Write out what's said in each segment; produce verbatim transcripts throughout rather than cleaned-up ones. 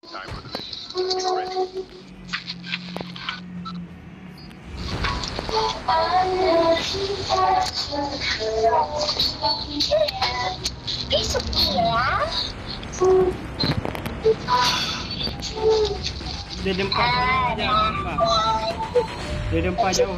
Di depan aja, di depan jauh.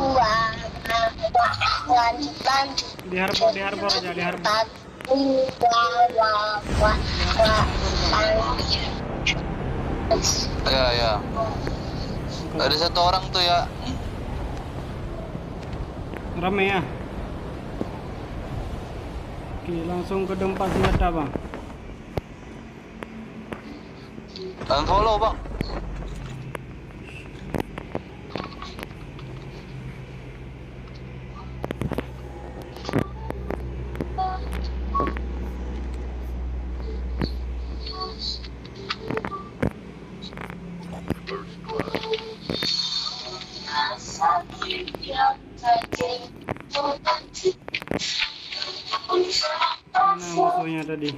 Di harbor, di harbor aja, di harbor. Ya ya. Ada satu orang tuh ya. Rame ya. Oke, langsung ke tempat senjata bang. Unfollow bang. Mana musuhnya tadi?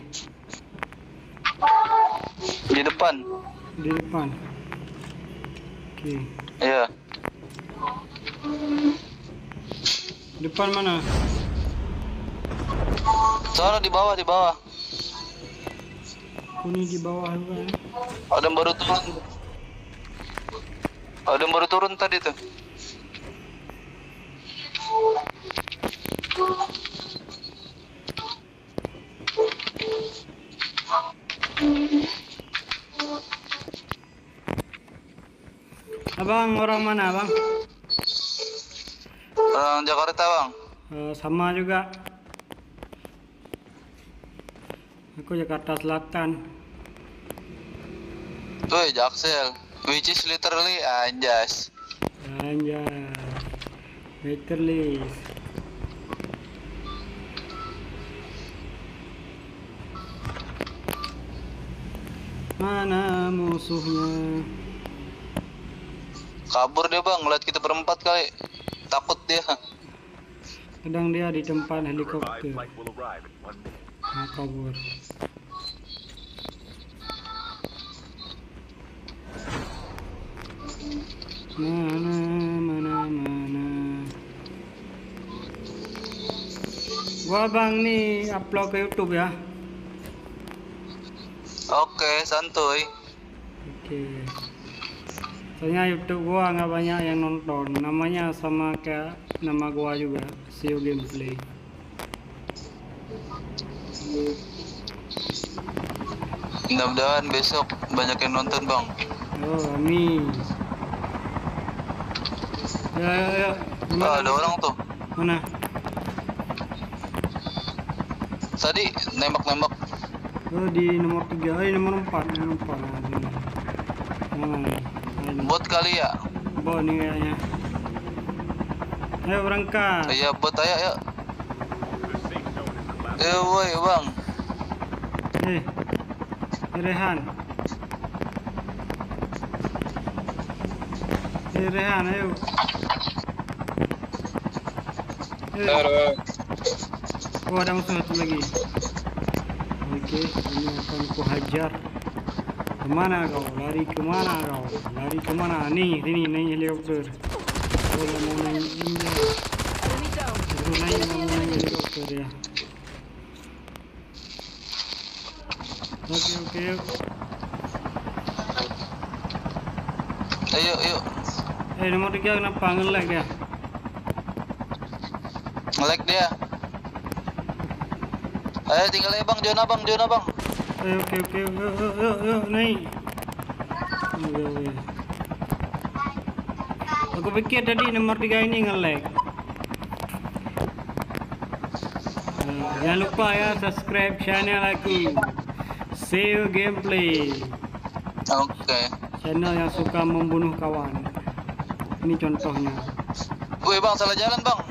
Di depan. Di depan. Oke. Iya. Depan mana? Sana di bawah, di bawah. Kuni di bawah juga. Ya. Ada yang baru turun. Ada yang baru turun tadi tuh. Abang orang mana bang? Orang Jakarta bang. Uh, sama juga. Aku Jakarta Selatan. Woi Jaksel, which is literally anjas. Anjas. Literally. Mana musuhnya? Kabur dia bang, ngeliat kita berempat kali. Takut dia. Kadang dia di tempat helikopter. Nah, kabur. Mana, mana, mana. Gua bang nih upload ke YouTube ya. Oke, santuy. Oke. Soalnya YouTube gua nggak banyak yang nonton. Namanya sama kayak nama gua juga, S E O Gameplay. Mudah-mudahan besok banyak yang nonton bang. Oh, amin. Ya, ya, ya. Ah, ada orang tuh. Mana? Tadi nembak-nembak. Oh, di nomor tiga, eh nomor empat, nomor empat. Nah, sini. Mana nih? Bot kali ya? Bot nih kayaknya. Ayo berangkat. Iya bot, ayo ayo. Eh woi bang. Eh, Rehan. Eh Rehan, ayo. Eh. Oh, ada musuh satu lagi. Oke, ini akan ku hajar. Kemana kau? Lari kemana kau? Lari kemana? Nih, sini naik helikopter. Oh, yang mau naik ini ya. Baru naik, mau naik helikopter ya. Oke, oke, yuk. Ayo ayo. Eh, nomor tiga kenapa nge-lag dia? Nge-lag dia. Ayo tinggal aja bang, zona bang, zona bang. Eh, oke, oke, yuk, yuk, yuk, yuk, naik. Oke, oke. Aku pikir tadi nomor tiga ini nge-lag. Uh, jangan lupa ya subscribe channel aku, S E O Gameplay. Oke. Okay. Channel yang suka membunuh kawan. Ini contohnya. Woi bang, salah jalan bang.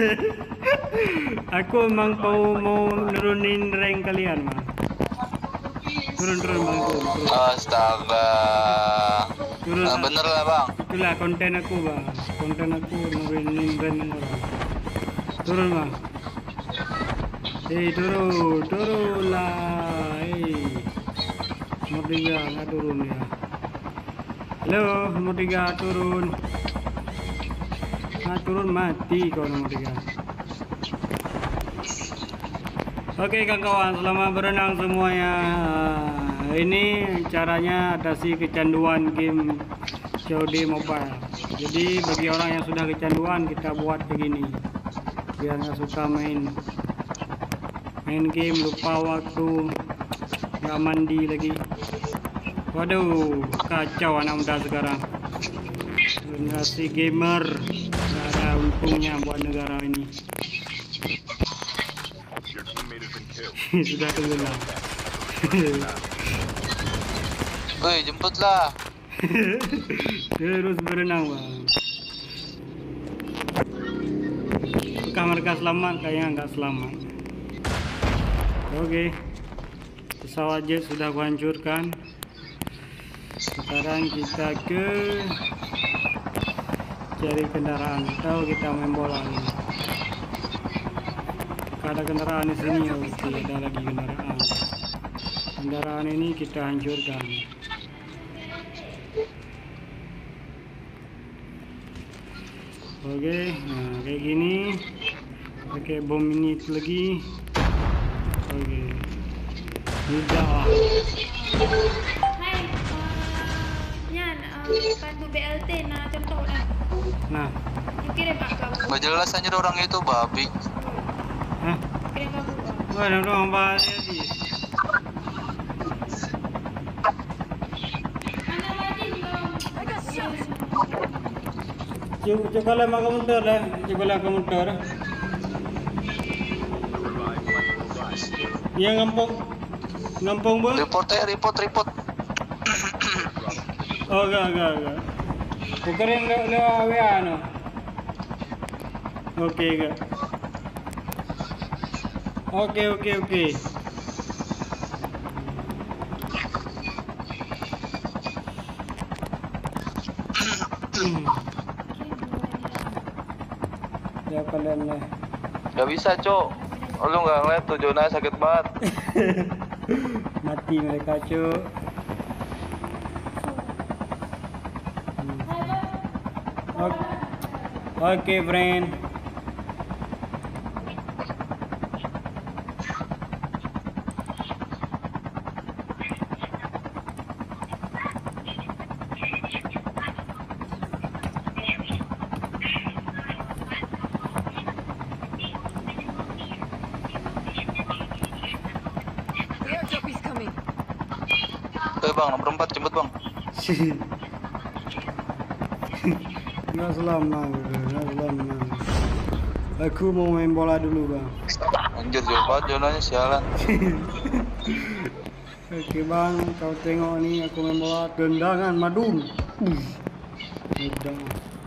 Aku emang mau mau nurunin rank kalian mah. Turun turun bang, turun, turun. Astaga. Turun. Nah, bener lah bang. Itulah konten aku bang. Konten aku nurunin rank orang. Turun bang. Hei turun, turun lah. Hei. Nomor nomor tiga nggak turun ya. Halo, nomor tiga turun. Nggak turun, mati kau nomor tiga. Oke kawan-kawan, selamat berenang semuanya. Ini caranya atasi kecanduan game C O D Mobile. Jadi bagi orang yang sudah kecanduan, kita buat begini biar nggak suka main main game, lupa waktu, nggak mandi lagi. Waduh, kacau anak muda sekarang, generasi gamer, nggak ada untungnya buat negara ini. Sudah tenggelam. Woi, jemputlah. Terus berenang bang. Apakah mereka selamat? Kayaknya nggak selamat. Oke, pesawat jet sudah kuhancurkan. Sekarang kita ke cari kendaraan atau kita main bola ini. Ada kendaraan di sini. Oke, ada lagi kendaraan. Kendaraan ini kita hancurkan. Oke, nah kayak gini. Pakai bom ini lagi. Oke, mudah lah. Hai, uh, yan, uh, pandu B L T na contoh dah. Nah, Kirim pak kamu. Gak jelas aja orang itu babi. hah? Kirim kamu. Wah, ada orang bahas tadi. Mana lagi Coba coba lah makan motor lah. Coba lah makan motor. Iya ngampung, ngampung bang. Report ya, report, report. Oh enggak enggak enggak. Bukan le le W A no. Oke enggak. Oke oke oke. Ya kalian lah. Gak bisa, Cok. Lu nggak ngeliat tuh zona sakit banget. Mati mereka cuk. Oke, okay, friend. Oke bang, nomor empat jemput bang. Nggak selama, nggak selama. Aku mau main bola dulu bang. Anjir jauh banget zonanya, sialan. Oke bang, kau tengok nih aku main bola tendangan madun. Udah.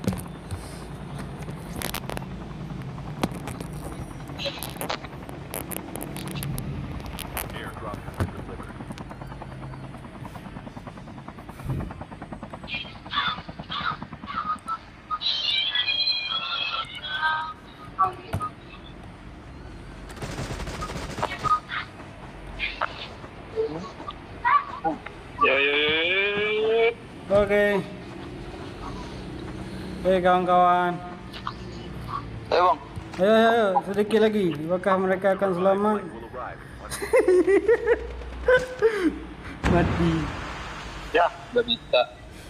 Yo yo yo. Oke. Oke kawan-kawan. Ayo bang. Ayo, ayo, ayo, sedikit lagi. Apakah mereka akan selamat? Mati. Ya, udah bisa.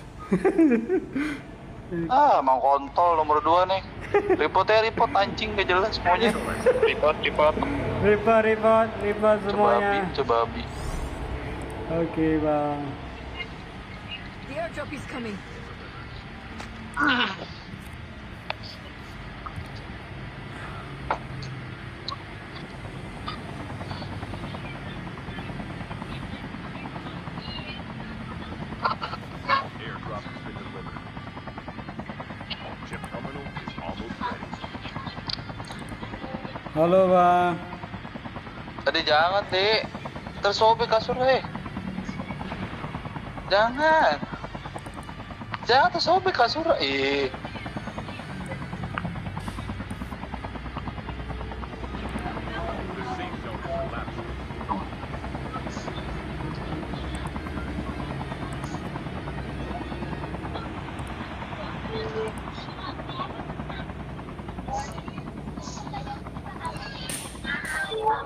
Ah, mau kontol nomor dua nih. Report ya, report anjing gak jelas semuanya. Report, report. Repot, repot, repot semuanya. Coba abi, Oke bang. The airdrop is coming. Airdrop has been delivered. Chip terminal is almost ready. Halo bang. Tadi jangan deh, tersobek kasur eh. Jangan, jangan tersobek kasur eh. The safe zone is collapsing.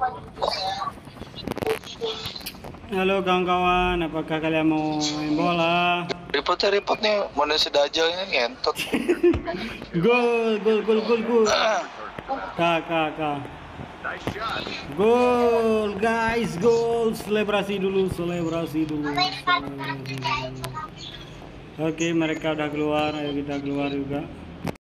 Halo kawan-kawan, apakah kalian mau main bola? Report ya report nih, mana si Dajjal ini ngentot. Gol, gol, gol, gol, gol. Kak, kak, kak. Nice shot. Gol, guys, gol. Selebrasi dulu, selebrasi dulu. Selebrasi dulu. Oke, mereka udah keluar, ayo kita keluar juga.